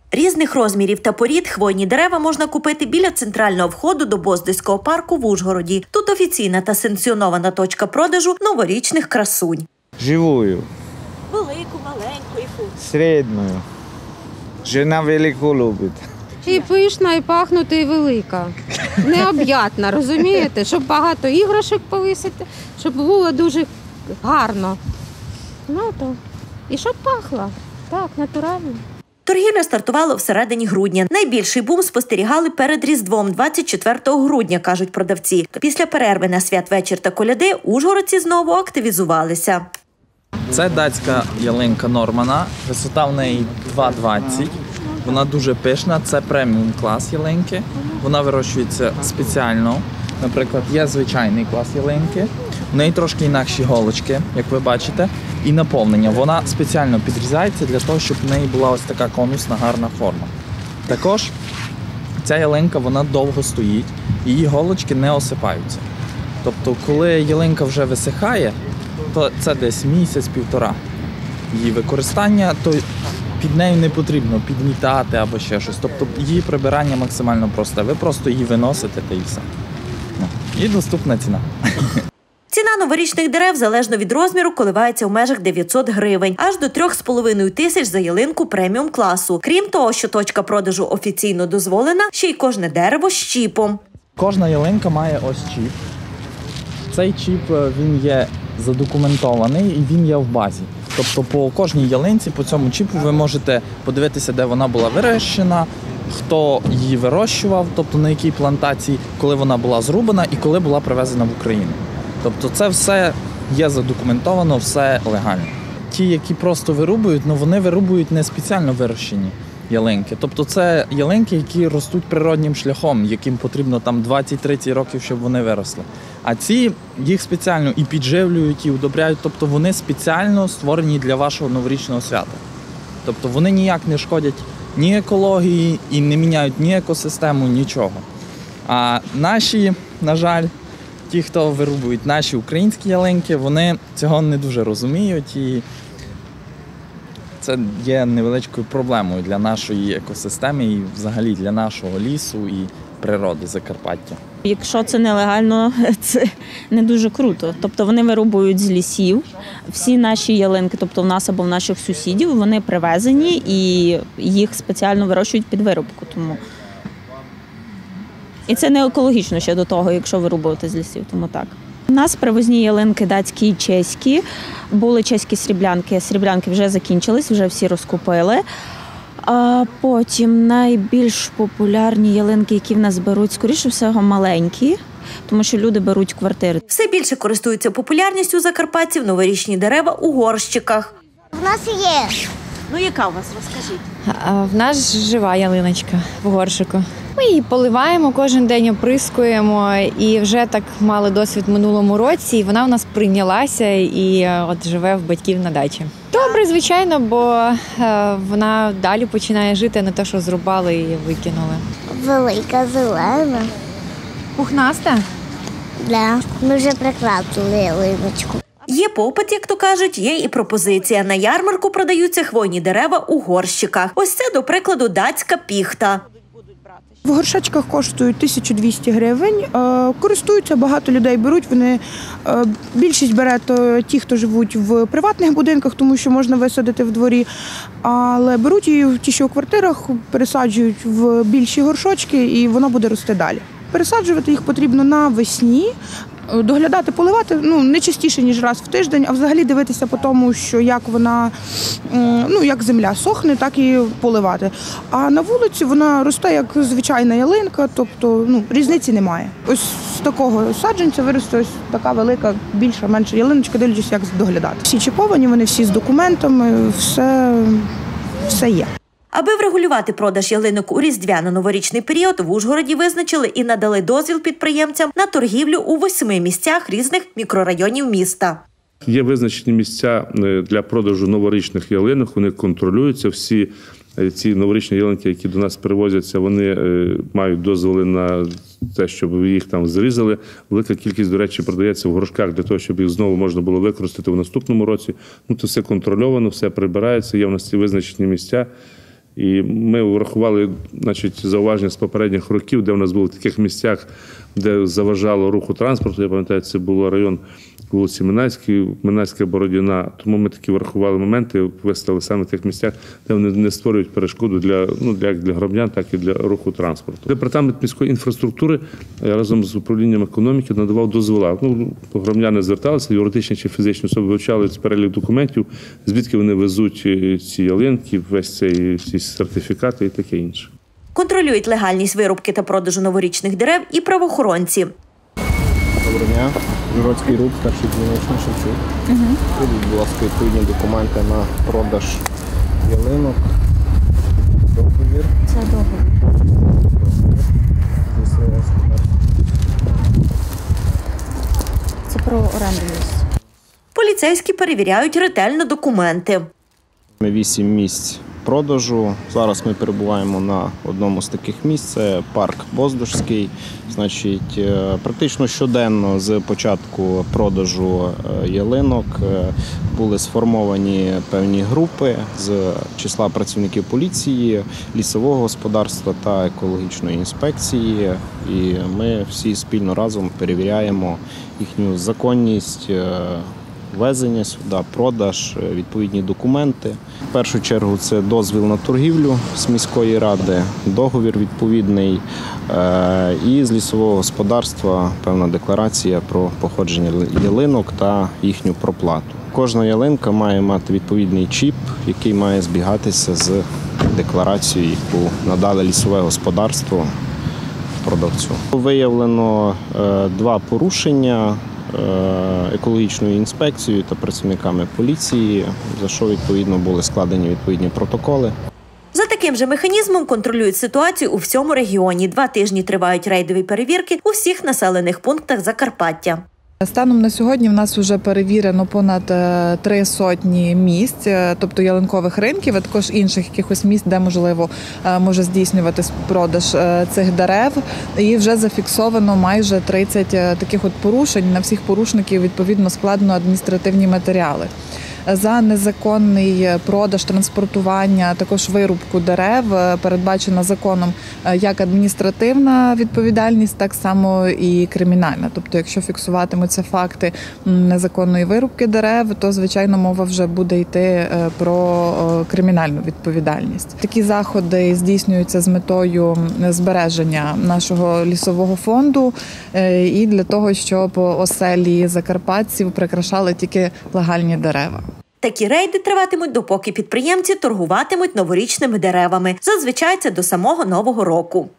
Різних розмірів та порід хвойні дерева можна купити біля центрального входу до Боздиського парку в Ужгороді. Тут офіційна та санкціонована точка продажу новорічних красунь. Живую. Велику, маленьку, яку? Середню. Жена велику любить. І пишна, і пахнута, і велика. Необ'ятна, розумієте? Щоб багато іграшок повисити, щоб було дуже гарно. Ну то. І щоб пахло. Так, натурально. Торгівля стартувала всередині грудня. Найбільший бум спостерігали перед Різдвом 24 грудня, кажуть продавці. Після перерви на святвечір та коляди ужгородці знову активізувалися. Це датська ялинка Нормана, висота в неї 2,20. Вона дуже пишна, це преміум клас ялинки. Вона вирощується спеціально. Наприклад, є звичайний клас ялинки. У неї трошки інакші голочки, як ви бачите, і наповнення. Вона спеціально підрізається для того, щоб в неї була ось така конусна гарна форма. Також ця ялинка, вона довго стоїть, її голочки не осипаються. Тобто, коли ялинка вже висихає, то це десь місяць-півтора її використання, то під нею не потрібно підмітати або ще щось. Тобто її прибирання максимально просте. Ви просто її виносите та і все. І доступна ціна. Ціна новорічних дерев, залежно від розміру, коливається в межах 900 гривень, аж до 3,5 тисяч за ялинку преміум класу. Крім того, що точка продажу офіційно дозволена, ще й кожне дерево з чіпом. Кожна ялинка має ось чіп. Цей чіп, він є задокументований і він є в базі. Тобто по кожній ялинці, по цьому чіпу ви можете подивитися, де вона була вирощена, хто її вирощував, тобто на якій плантації, коли вона була зрубана і коли була привезена в Україну. Тобто це все є задокументовано, все легально. Ті, які просто вирубують, вони вирубують не спеціально вирощені ялинки. Тобто це ялинки, які ростуть природнім шляхом, яким потрібно там 20-30 років, щоб вони виросли. А ці їх спеціально і підживлюють, і удобряють, тобто вони спеціально створені для вашого новорічного свята. Тобто вони ніяк не шкодять ні екології і не міняють ні екосистему, нічого. А наші, на жаль, ті, хто вирубують наші українські ялинки, вони цього не дуже розуміють і це є невеличкою проблемою для нашої екосистеми і взагалі для нашого лісу і природи Закарпаття. Якщо це нелегально, це не дуже круто. Тобто вони вирубують з лісів. Всі наші ялинки, тобто в нас або в наших сусідів, вони привезені і їх спеціально вирощують під вирубку. Тому і це не екологічно ще до того, якщо вирубувати з лісів, тому так. У нас привозні ялинки датські і чеські. Були чеські сріблянки, сріблянки вже закінчились, вже всі розкупили. А потім найбільш популярні ялинки, які в нас беруть, скоріше всього, маленькі, тому що люди беруть квартири. Все більше користуються популярністю закарпатців новорічні дерева у горщиках. В нас є. Ну, яка у вас, розкажіть? В нас жива ялиночка в горшику. Ми її поливаємо, кожен день оприскуємо і вже так мали досвід в минулому році. І вона в нас прийнялася і от живе в батьків на дачі. Добре, звичайно, бо вона далі починає жити, а не те, що зрубали і викинули. Велика, зелена. Пухнаста? Да. Ми вже прикрасили ялиночку. Є попит, як то кажуть, є і пропозиція. На ярмарку продаються хвойні дерева у горщиках. Ось це, до прикладу, датська піхта. В горшечках коштують 1200 гривень. Користуються, багато людей беруть. Вони більшість бере ті, хто живуть в приватних будинках, тому що можна висадити в дворі. Але беруть її ті, що у квартирах, пересаджують в більші горшочки і воно буде рости далі. Пересаджувати їх потрібно навесні. Доглядати, поливати не частіше, ніж раз в тиждень, а взагалі дивитися по тому, що як вона, як земля сохне, так і поливати. А на вулиці вона росте як звичайна ялинка, тобто різниці немає. Ось з такого саджанця виросте ось така велика, більша, менша ялиночка, дивлячись, як доглядати. Всі чіповані, вони всі з документами, все є. Аби врегулювати продаж ялинок у різдвяно-новорічний період, в Ужгороді визначили і надали дозвіл підприємцям на торгівлю у 8 місцях різних мікрорайонів міста. Є визначені місця для продажу новорічних ялинок, вони контролюються. Всі ці новорічні ялинки, які до нас привозяться, вони мають дозволи на те, щоб їх там зрізали. Велика кількість, до речі, продається в горшках для того, щоб їх знову можна було використати в наступному році. Це все контрольовано, все прибирається, є в нас ці визначені місця. І ми врахували, зауваження з попередніх років, де в нас були в таких місцях, де заважало руху транспорту. Я пам'ятаю, це був район вулиці Минайська, Бородіна. Тому ми такі врахували моменти, виставили саме в тих місцях, де вони не створюють перешкоду як для громадян, так і для руху транспорту. Департамент міської інфраструктури разом з управлінням економіки надавав дозвола. Громадяни зверталися, юридичні чи фізичні особи вивчали перелік документів, звідки вони везуть ці ялинки, ці сертифікати і таке інше. Контролюють легальність вирубки та продажу новорічних дерев і правоохоронці. Доброго дня. Міроцький рух, перший дільничний Шевчук. Прийдуть, будь ласка, відповідні документи на продаж ялинок. Договір. Це договір. Це про оренду місць. Поліцейські перевіряють ретельно документи. 8 місць продажу. Зараз ми перебуваємо на одному з таких місць. Це парк Боздужський. Практично щоденно з початку продажу ялинок були сформовані певні групи з числа працівників поліції, лісового господарства та екологічної інспекції. І ми всі спільно разом перевіряємо їхню законність, ввезення сюди, продаж, відповідні документи. В першу чергу це дозвіл на торгівлю з міської ради, договір відповідний і з лісового господарства певна декларація про походження ялинок та їхню проплату. Кожна ялинка має мати відповідний чіп, який має збігатися з декларацією, яку надали лісове господарство продавцю. Виявлено 2 порушення екологічною інспекцією та працівниками поліції, за що відповідно були складені відповідні протоколи. За таким же механізмом контролюють ситуацію у всьому регіоні. 2 тижні тривають рейдові перевірки у всіх населених пунктах Закарпаття. Станом на сьогодні в нас вже перевірено понад 300 місць, тобто ялинкових ринків, а також інших якихось місць, де, можливо, може здійснюватись продаж цих дерев. І вже зафіксовано майже 30 таких порушень. На всіх порушників, відповідно, складено адміністративні матеріали. За незаконний продаж, транспортування, також вирубку дерев передбачена законом як адміністративна відповідальність, так само і кримінальна. Тобто, якщо фіксуватимуться факти незаконної вирубки дерев, то, звичайно, мова вже буде йти про кримінальну відповідальність. Такі заходи здійснюються з метою збереження нашого лісового фонду і для того, щоб оселі закарпатців прикрашали тільки легальні дерева. Такі рейди триватимуть, допоки підприємці торгуватимуть новорічними деревами. Зазвичай це до самого Нового року.